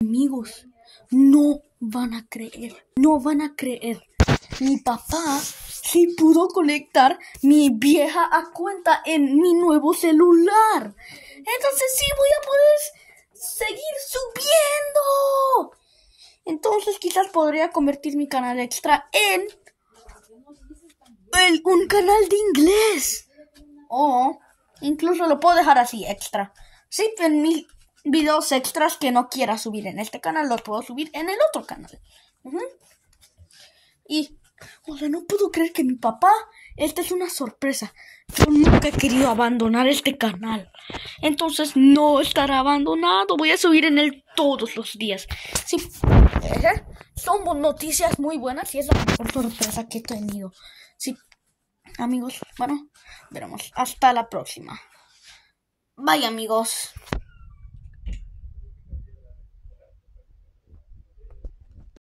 Amigos, no van a creer. Mi papá sí pudo conectar mi vieja cuenta en mi nuevo celular. Entonces sí voy a poder seguir subiendo. Entonces quizás podría convertir mi canal extra en un canal de inglés. O incluso lo puedo dejar así, extra. Sí, en mis videos extras que no quiera subir en este canal, los puedo subir en el otro canal. Y, no puedo creer que mi papá, esta es una sorpresa. Yo nunca he querido abandonar este canal. Entonces no estará abandonado. Voy a subir en él todos los días. Sí, son noticias muy buenas y es la mejor sorpresa que he tenido. Sí, amigos, bueno, veremos. Hasta la próxima. Bye, amigos.